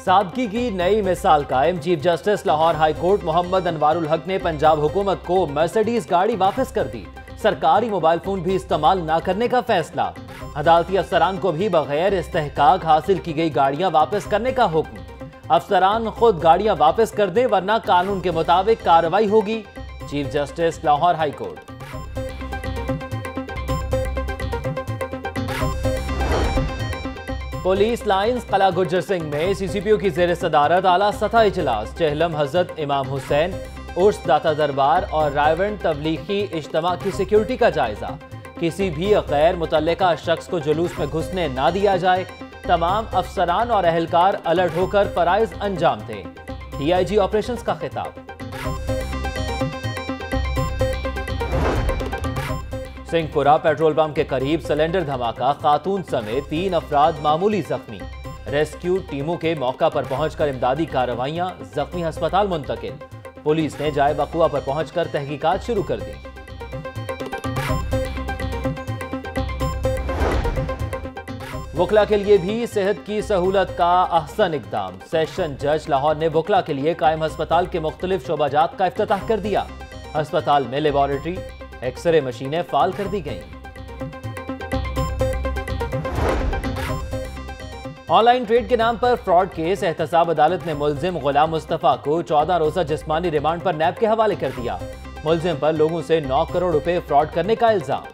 सादगी की नई मिसाल कायम। Chief justice Lahore high court Mohammad Anwarul Haq ने पंजाब हुकूमत को मर्सिडीज गाड़ी वापस कर दी। सरकारी मोबाइल फोन भी इस्तेमाल न करने का फैसला। अदालती अफसरान को भी बगैर इस्तेहकाक हासिल की गई गाड़ियां वापस करने का हुक्म। अफसरान खुद गाड़ियां वापस कर दें वरना कानून के मुताबिक कार्रवाई होगी। Chief justice Lahore high court. Police lines Qila Gujjar Singh में सीसीपीओ की जेर सदारत आला सतह इजलास। चहलम हजरत इमाम हुसैन उर्स दाता दरबार और रायवंड तबलीगी इज्तिमा की सिक्योरिटी का जायजा। किसी भी गैर मुतल्लिका शख्स को जुलूस में घुसने ना दिया जाए। तमाम अफसरान और अहलकार अलर्ट होकर फराइज अंजाम दें। डीआईजी ऑपरेशंस का खिताब। सिंहपुरा पेट्रोल पंप के करीब सिलेंडर धमाका, खातून समेत 3 अफराद मामूली जख्मी। रेस्क्यू टीमों के मौका पर पहुंचकर इमदादी कार्रवाइयां, जख्मी अस्पताल मुंतकिल। पुलिस ने जाए वक़ुआ पर पहुंचकर तहकीकात शुरू कर दी। वकला के लिए भी सेहत की सहूलत का अहसन इकदाम। सेशन जज लाहौर ने वकला के लिए कायम अस्पताल के मुख्तलिफ शोबाजात का इफ्तिताह कर दिया। अस्पताल में लेबॉरेटरी, एक्सरे मशीनें फाल कर दी गईं। ऑनलाइन ट्रेड के नाम पर फ्रॉड केस। एहतसाब अदालत ने मुलजिम गुलाम मुस्तफा को 14 रोजा जिस्मानी रिमांड पर नैब के हवाले कर दिया। मुलजिम पर लोगों से 9 करोड़ रुपए फ्रॉड करने का इल्जाम।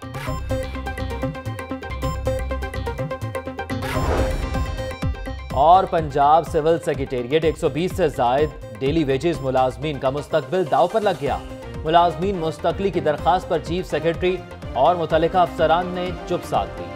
और पंजाब सिविल सेक्रेटेरिएट 120 से जायद डेली वेजेस मुलाजमीन का मुस्तकबिल दाव पर लग गया। मुलाजमीन मुस्तकली की दरखास्त पर चीफ सेक्रेटरी और मुतल्लिका अफसरान ने चुप साध दी।